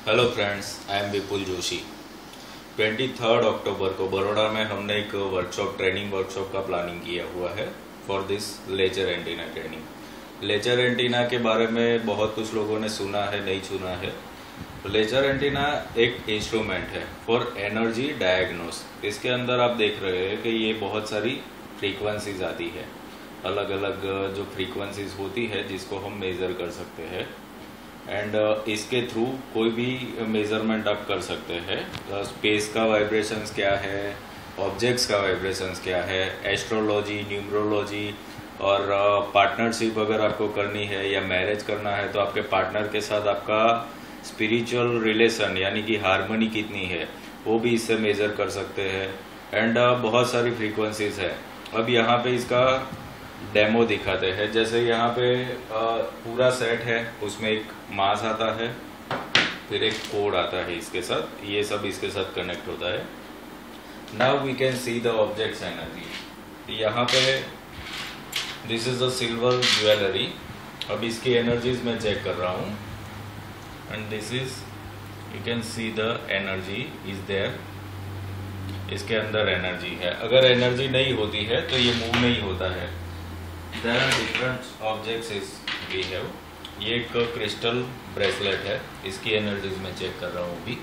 Hello friends, I am Vipul Joshi. 23 अक्टूबर को बड़ौदा में हमने एक ट्रेनिंग वर्कशॉप का प्लानिंग किया हुआ है for this laser antenna training. Laser antenna के बारे में बहुत कुछ लोगों ने सुना है, नहीं सुना है। लेजर एंटीना एक इंस्ट्रूमेंट है फॉर एनर्जी डायग्नोस। इसके अंदर आप देख रहे हैं कि ये बहुत सारी फ्रीक्वेंसीज आती है, अलग अलग जो फ्रीक्वेंसीज होती है जिसको हम मेजर कर सकते हैं एंड इसके थ्रू कोई भी मेजरमेंट आप कर सकते हैं। स्पेस का वाइब्रेशंस क्या है, ऑब्जेक्ट्स का वाइब्रेशंस क्या है, एस्ट्रोलॉजी, न्यूमरोलॉजी और पार्टनरशिप अगर आपको करनी है या मैरिज करना है तो आपके पार्टनर के साथ आपका स्पिरिचुअल रिलेशन यानी कि हार्मनी कितनी है वो भी इससे मेजर कर सकते हैं एंड बहुत सारी फ्रीक्वेंसीज है। अब यहाँ पे इसका डेमो दिखाते हैं। जैसे यहाँ पे पूरा सेट है, उसमें एक मास आता है, फिर एक कोड आता है इसके साथ, ये सब इसके साथ कनेक्ट होता है। Now we can see the objects energy. यहाँ पे this is a silver jewellery. अब इसकी एनर्जीज मैं चेक कर रहा हूँ and this is you can see the energy is there. इसके अंदर एनर्जी है। अगर एनर्जी नहीं होती है तो ये मूव नहीं होता है। There are different objects is we have। ये एक क्रिस्टल ब्रेसलेट है, इसकी एनर्जीज में चेक कर रहा हूँ अभी।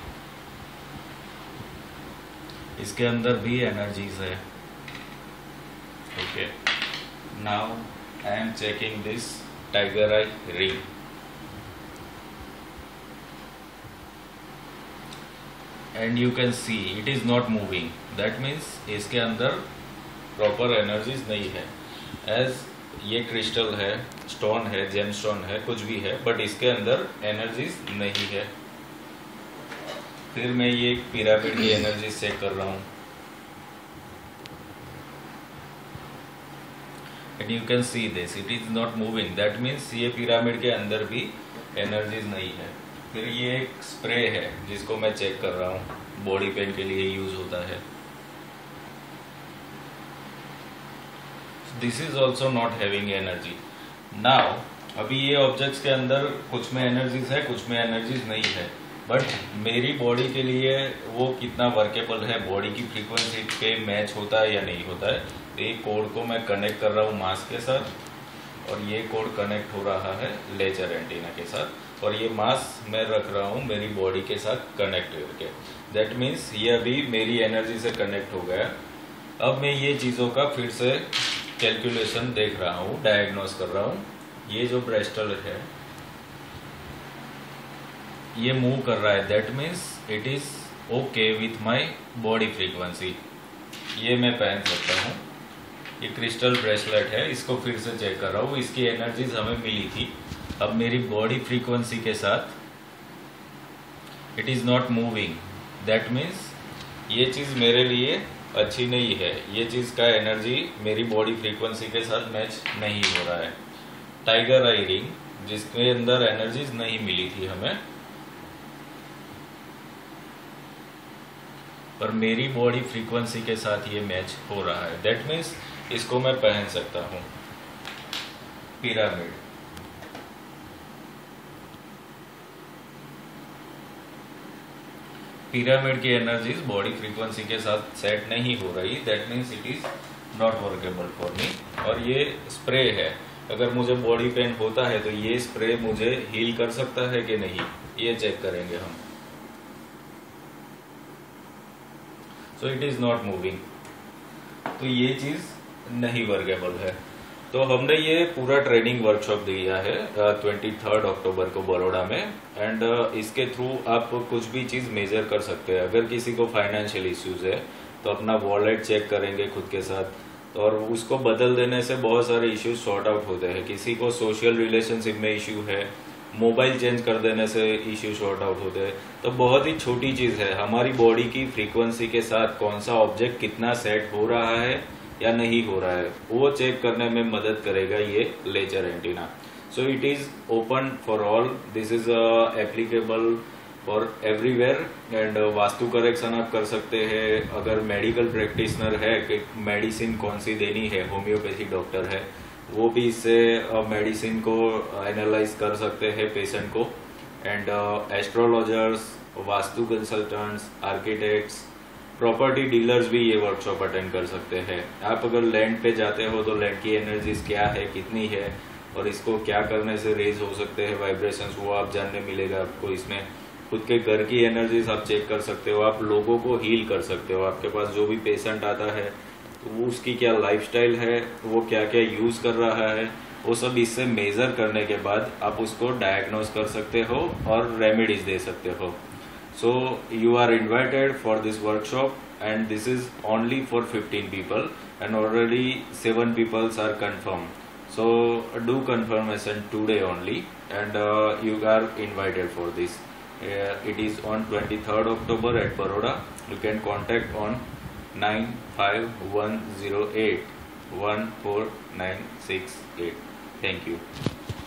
इसके अंदर भी एनर्जीज है। Okay, now I am checking this tiger eye ring. And you can see it is not moving. That means इसके अंदर प्रॉपर एनर्जीज नहीं है। एज ये क्रिस्टल है, स्टोन है, जेम स्टोन है, कुछ भी है, बट इसके अंदर एनर्जीज नहीं है। फिर मैं ये पिरामिड की एनर्जी चेक कर रहा हूं and you can see this it is not moving. That means ये पिरामिड के अंदर भी एनर्जीज नहीं है। फिर ये एक स्प्रे है जिसको मैं चेक कर रहा हूँ, बॉडी पेन के लिए यूज होता है। This is also not having energy. Now अभी ये ऑब्जेक्ट्स के अंदर कुछ में एनर्जीज है, कुछ में एनर्जीज नहीं है, बट मेरी बॉडी के लिए वो कितना वर्केबल है, बॉडी की फ्रीक्वेंसी पे मैच होता है या नहीं होता है। तो ये कोड को मैं कनेक्ट कर रहा हूँ मास के साथ और ये कोड कनेक्ट हो रहा है लेजर एंटीना के साथ और ये मास मैं रख रहा हूँ मेरी बॉडी के साथ कनेक्ट करके। दैट मीन्स ये अभी मेरी एनर्जी से कनेक्ट हो गया। अब मैं ये चीज़ों का फिर से कैलकुलेशन देख रहा हूँ, डायग्नोस कर रहा हूँ। ये जो ब्रेस्टल है ये मूव कर रहा है। That means it is okay with my body frequency. ये मैं पहन सकता हूँ। ये क्रिस्टल ब्रेसलेट है, इसको फिर से चेक कर रहा हूँ। इसकी एनर्जीज हमें मिली थी। अब मेरी बॉडी फ्रीक्वेंसी के साथ it is not moving. That means ये चीज मेरे लिए अच्छी नहीं है। ये चीज का एनर्जी मेरी बॉडी फ्रीक्वेंसी के साथ मैच नहीं हो रहा है। टाइगर आई रिंग जिसके अंदर एनर्जीज नहीं मिली थी हमें, पर मेरी बॉडी फ्रीक्वेंसी के साथ ये मैच हो रहा है। दैट मीन्स इसको मैं पहन सकता हूँ। पिरामिड, पिरामिड की एनर्जीज बॉडी फ्रीक्वेंसी के साथ सेट नहीं हो रही। That means it is not workable for me. और ये स्प्रे है, अगर मुझे बॉडी पेन होता है तो ये स्प्रे मुझे हील कर सकता है कि नहीं, ये चेक करेंगे हम। So it is not moving, तो ये चीज नहीं वर्केबल है। तो हमने ये पूरा ट्रेनिंग वर्कशॉप दिया है 23 अक्टूबर को बड़ौदा में एंड इसके थ्रू आप कुछ भी चीज मेजर कर सकते हैं। अगर किसी को फाइनेंशियल इश्यूज है तो अपना वॉलेट चेक करेंगे खुद के साथ और उसको बदल देने से बहुत सारे इश्यूज सॉर्ट आउट होते हैं। किसी को सोशल रिलेशनशिप में इश्यू है, मोबाइल चेंज कर देने से इश्यू सॉर्ट आउट होते हैं। तो बहुत ही छोटी चीज है, हमारी बॉडी की फ्रीक्वेंसी के साथ कौन सा ऑब्जेक्ट कितना सेट हो रहा है या नहीं हो रहा है वो चेक करने में मदद करेगा ये laser antenna. So it is open for all. This is applicable for everywhere and vastu correction आप कर सकते हैं। अगर मेडिकल प्रैक्टिशनर है कि मेडिसिन कौन सी देनी है, होम्योपैथी डॉक्टर है, वो भी इससे मेडिसिन को एनालाइज कर सकते हैं पेशेंट को and astrologers, vastu consultants, architects, property dealers भी ये वर्कशॉप अटेंड कर सकते हैं। आप अगर लैंड पे जाते हो तो लैंड की एनर्जीज क्या है, कितनी है, और इसको क्या करने से रेज हो सकते हैं वाइब्रेशंस, वो आप जानने मिलेगा आपको। इसमें खुद के घर की एनर्जीज आप चेक कर सकते हो, आप लोगों को हील कर सकते हो। आपके पास जो भी पेशेंट आता है तो वो उसकी क्या लाइफस्टाइल है, वो क्या क्या यूज कर रहा है, वो सब इससे मेजर करने के बाद आप उसको डायग्नोज कर सकते हो और रेमेडीज दे सकते हो। So you are invited for this workshop and this is only for 15 people and already 7 people are confirmed. So do confirmation today only and you are invited for this. It is on 23rd October at Baroda. You can contact on 95108 14968. Thank you.